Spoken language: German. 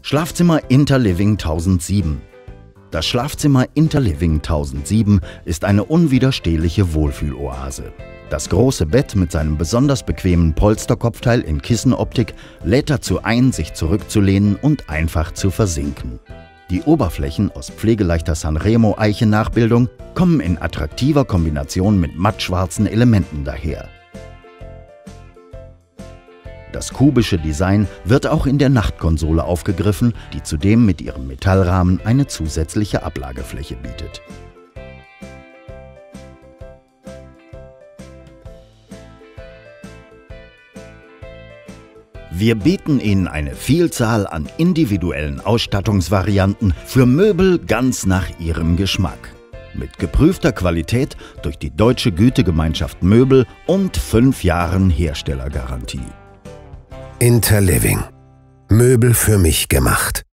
Schlafzimmer Interliving 1007. Das Schlafzimmer Interliving 1007 ist eine unwiderstehliche Wohlfühloase. Das große Bett mit seinem besonders bequemen Polsterkopfteil in Kissenoptik lädt dazu ein, sich zurückzulehnen und einfach zu versinken. Die Oberflächen aus pflegeleichter Sanremo-Eiche-Nachbildung kommen in attraktiver Kombination mit mattschwarzen Elementen daher. Das kubische Design wird auch in der Nachtkonsole aufgegriffen, die zudem mit ihrem Metallrahmen eine zusätzliche Ablagefläche bietet. Wir bieten Ihnen eine Vielzahl an individuellen Ausstattungsvarianten für Möbel ganz nach Ihrem Geschmack. Mit geprüfter Qualität durch die Deutsche Gütegemeinschaft Möbel und 5 Jahren Herstellergarantie. Interliving. Möbel für mich gemacht.